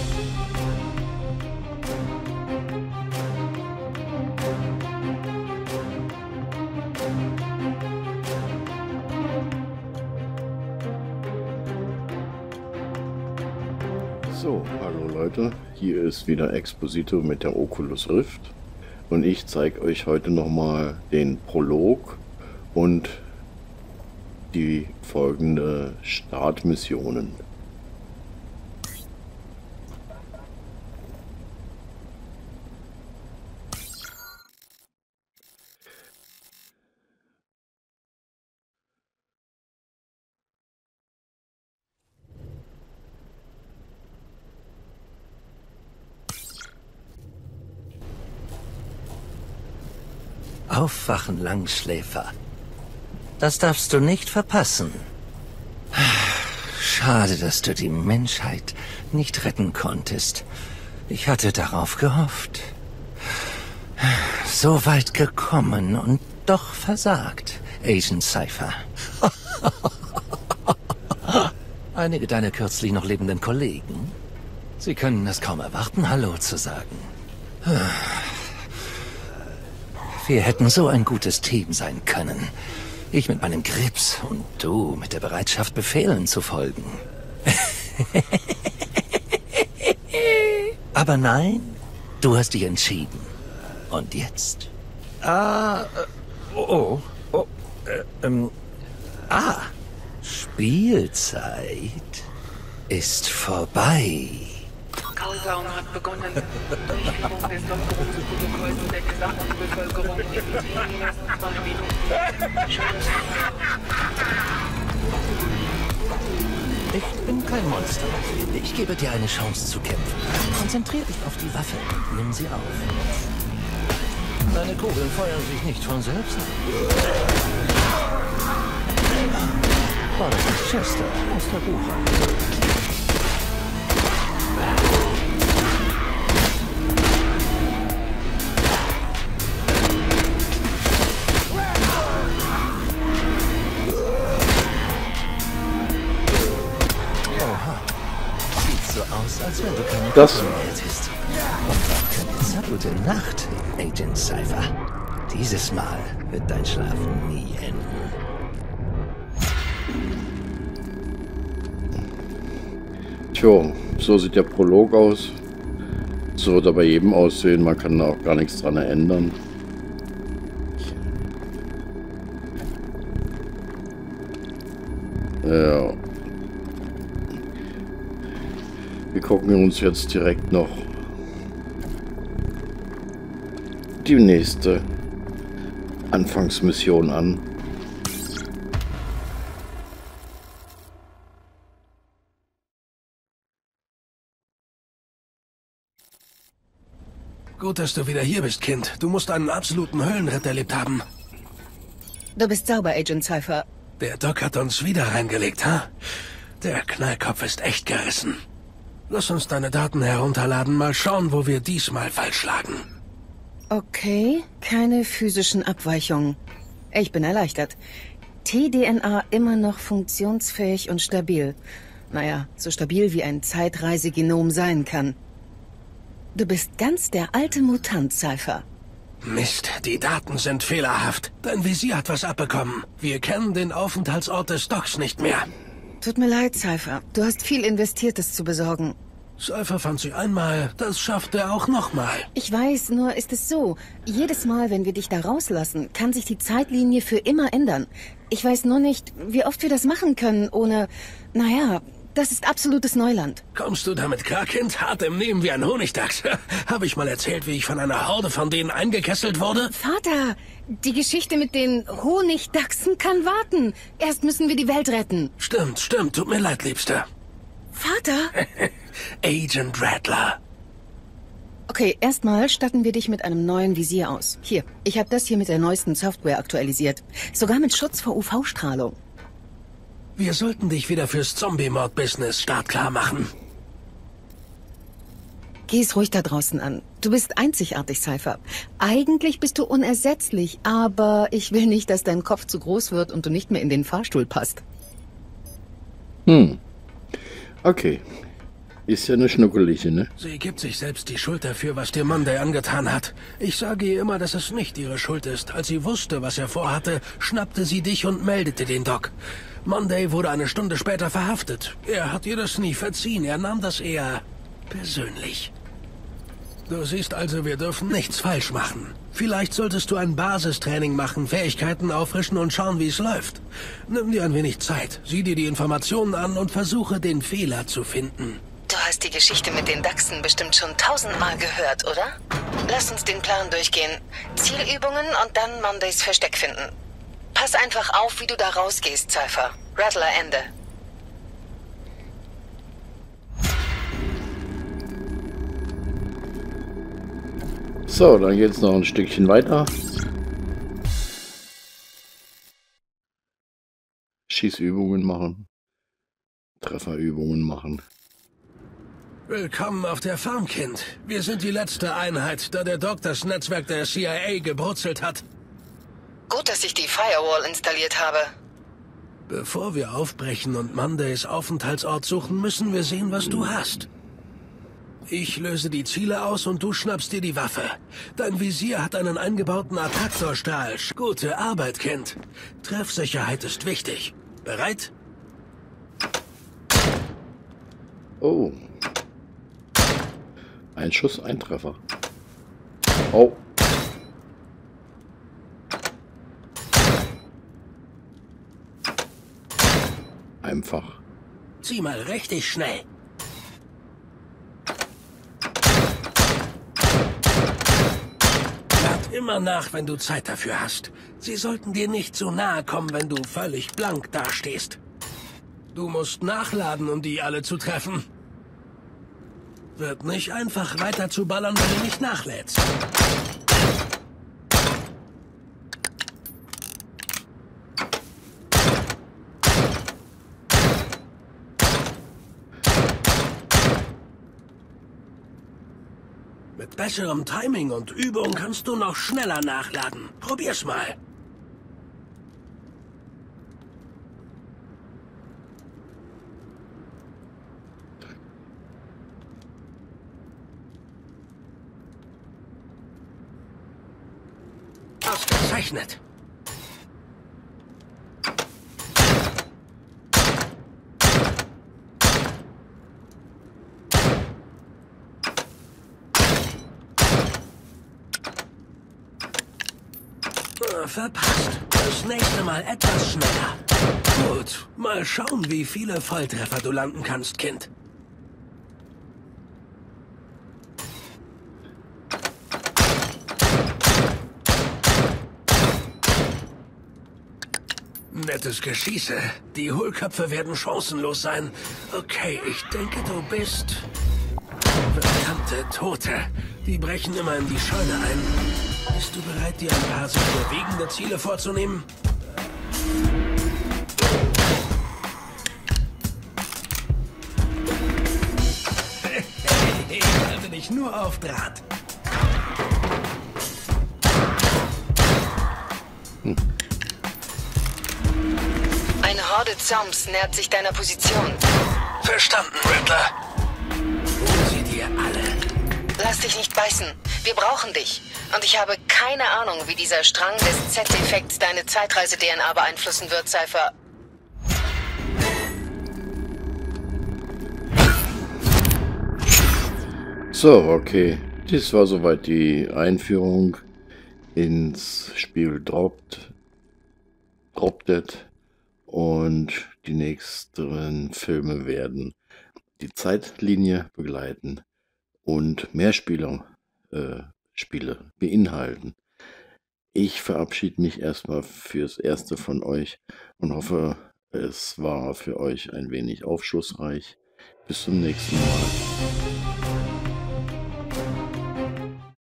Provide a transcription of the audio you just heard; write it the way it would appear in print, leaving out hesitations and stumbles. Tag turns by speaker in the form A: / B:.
A: So, hallo Leute, hier ist wieder Exposito mit der Oculus Rift und ich zeige euch heute nochmal den Prolog und die folgende Startmissionen.
B: Aufwachen, Langschläfer. Das darfst du nicht verpassen. Schade, dass du die Menschheit nicht retten konntest. Ich hatte darauf gehofft. So weit gekommen und doch versagt, Agent Cypher. Einige deiner kürzlich noch lebenden Kollegen, sie können es kaum erwarten, Hallo zu sagen. Wir hätten so ein gutes Team sein können. Ich mit meinem Grips und du mit der Bereitschaft, Befehlen zu folgen. Aber nein, du hast dich entschieden. Und jetzt? Spielzeit ist vorbei.
C: Countdown hat begonnen. Durchführung des Lockerungsprotokolls der gesamten Bevölkerung in den ersten 2 Minuten.
B: Ich bin kein Monster. Ich gebe dir eine Chance zu kämpfen. Konzentrier dich auf die Waffe und nimm sie auf. Deine Kugeln feuern sich nicht von selbst. War das nicht Chester aus der Buchhandlung? Als wenn du keine
A: Das
B: Kugeln hättest. Und dann gute Nacht, Agent Cypher. Dieses Mal wird dein Schlafen nie enden.
A: Tja, so sieht der Prolog aus. So wird er bei jedem aussehen, man kann da auch gar nichts dran ändern. Ja. Wir gucken uns jetzt direkt noch die nächste Anfangsmission an.
D: Gut, dass du wieder hier bist, Kind. Du musst einen absoluten Höllenritt erlebt haben.
E: Du bist sauber, Agent Cypher.
D: Der Doc hat uns wieder reingelegt, ha? Der Knallkopf ist echt gerissen. Lass uns deine Daten herunterladen, mal schauen, wo wir diesmal falsch lagen.
E: Okay, keine physischen Abweichungen. Ich bin erleichtert. T-DNA immer noch funktionsfähig und stabil. Naja, so stabil wie ein Zeitreisegenom sein kann. Du bist ganz der alte Mutant, Cypher.
D: Mist, die Daten sind fehlerhaft. Dein Visier hat was abbekommen. Wir kennen den Aufenthaltsort des Docs nicht mehr.
E: Tut mir leid, Cypher. Du hast viel investiert, das zu besorgen.
D: Cypher fand sie einmal, das schafft er auch nochmal.
E: Ich weiß, nur ist es so. Jedes Mal, wenn wir dich da rauslassen, kann sich die Zeitlinie für immer ändern. Ich weiß nur nicht, wie oft wir das machen können, ohne... Naja, das ist absolutes Neuland.
D: Kommst du damit klar, Kind? Hart im Nehmen wie ein Honigdachs. Habe ich mal erzählt, wie ich von einer Horde von denen eingekesselt wurde?
E: Vater, die Geschichte mit den Honigdachsen kann warten. Erst müssen wir die Welt retten.
D: Stimmt, tut mir leid, Liebster.
E: Vater?
D: Agent Rattler.
E: Okay, erstmal statten wir dich mit einem neuen Visier aus. Hier, ich habe das hier mit der neuesten Software aktualisiert. Sogar mit Schutz vor UV-Strahlung.
D: Wir sollten dich wieder fürs Zombie-Mord-Business startklar machen.
E: Geh es ruhig da draußen an. Du bist einzigartig, Cypher. Eigentlich bist du unersetzlich, aber ich will nicht, dass dein Kopf zu groß wird und du nicht mehr in den Fahrstuhl passt.
A: Okay. Ist ja eine Schnuckelige, ne?
D: Sie gibt sich selbst die Schuld dafür, was dir Monday angetan hat. Ich sage ihr immer, dass es nicht ihre Schuld ist. Als sie wusste, was er vorhatte, schnappte sie dich und meldete den Doc. Monday wurde eine Stunde später verhaftet. Er hat ihr das nie verziehen. Er nahm das eher persönlich. Du siehst also, wir dürfen nichts falsch machen. Vielleicht solltest du ein Basistraining machen, Fähigkeiten auffrischen und schauen, wie es läuft. Nimm dir ein wenig Zeit, sieh dir die Informationen an und versuche, den Fehler zu finden.
E: Du hast die Geschichte mit den Dachsen bestimmt schon 1000-mal gehört, oder? Lass uns den Plan durchgehen. Zielübungen und dann Mondays Versteck finden. Pass einfach auf, wie du da rausgehst, Cypher. Rattler Ende.
A: So, dann geht's noch ein Stückchen weiter. Schießübungen machen. Trefferübungen machen.
D: Willkommen auf der Farm, Kind. Wir sind die letzte Einheit, da der Doc das Netzwerk der CIA gebrutzelt hat.
E: Gut, dass ich die Firewall installiert habe.
D: Bevor wir aufbrechen und Mondays Aufenthaltsort suchen, müssen wir sehen, was du hast. Ich löse die Ziele aus und du schnappst dir die Waffe. Dein Visier hat einen eingebauten Attraktorstrahl. Gute Arbeit, Kind. Treffsicherheit ist wichtig. Bereit?
A: Oh. Ein Schuss, ein Treffer. Oh. Einfach.
D: Zieh mal richtig schnell. Lad immer nach, wenn du Zeit dafür hast. Sie sollten dir nicht so nahe kommen, wenn du völlig blank dastehst. Du musst nachladen, um die alle zu treffen. Wird nicht einfach weiter zu ballern, wenn du nicht nachlädst. Mit besserem Timing und Übung kannst du noch schneller nachladen. Probier's mal. Ausgezeichnet. Verpasst. Das nächste Mal etwas schneller. Gut, mal schauen, wie viele Volltreffer du landen kannst, Kind. Nettes Geschieße. Die Hohlköpfe werden chancenlos sein. Okay, ich denke, du bist... Verdammte Tote. Die brechen immer in die Scheune ein. Bist du bereit, dir ein paar sich bewegende Ziele vorzunehmen? Ich halte dich nur auf Draht.
E: Eine Horde Zombies nähert sich deiner Position.
D: Verstanden, Rattler. Hol sie dir alle.
E: Lass dich nicht beißen. Wir brauchen dich. Und ich habe keine Ahnung, wie dieser Strang des Z-Effekts deine Zeitreise-DNA beeinflussen wird, Cypher.
A: So, okay. Dies war soweit die Einführung ins Spiel Drop Dead. Und die nächsten Filme werden die Zeitlinie begleiten und Mehrspieler Spiele beinhalten. Ich verabschiede mich erstmal fürs Erste von euch und hoffe, es war für euch ein wenig aufschlussreich. Bis zum nächsten Mal.